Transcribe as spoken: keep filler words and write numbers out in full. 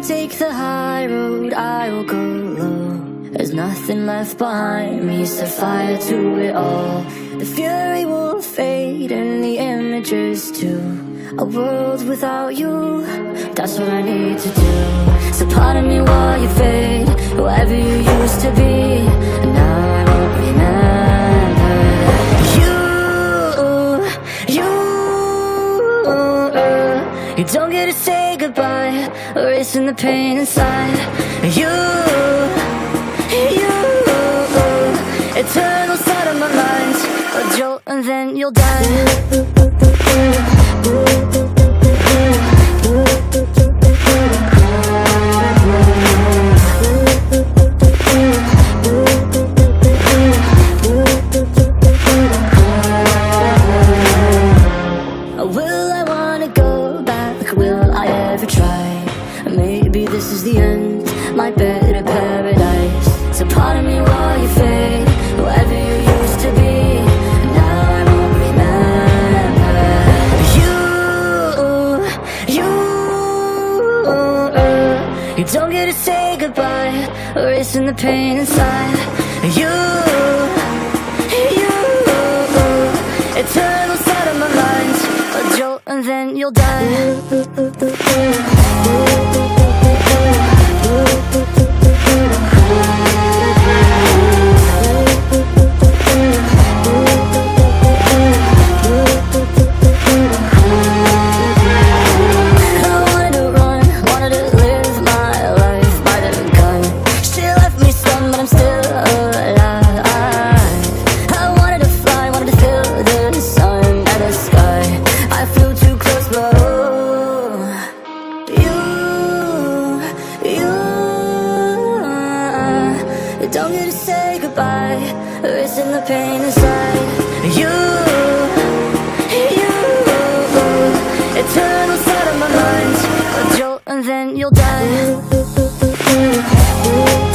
take the high road, I will go low. There's nothing left behind me, set fire to it all. The fury will fade and the images too. A world without you, that's what I need to do. So pardon me while you fade, whoever you used to be, and now I won't remember. You, you, uh, you don't get to say goodbye, erasing the pain inside. You, you, eternal side of my mind, a jolt and then you'll die. Will I wanna go back? Will I ever try? Maybe this is the end, my better paradise. So pardon me while you fade, whoever you used to be, now I won't remember. You, you, uh, you don't get to say goodbye, erasing the pain inside. You, you, eternal side of my mind, a jolt and then you'll die. Don't get to say goodbye, erasing the pain inside. You, you, eternal side of my mind, a jolt and then you'll die.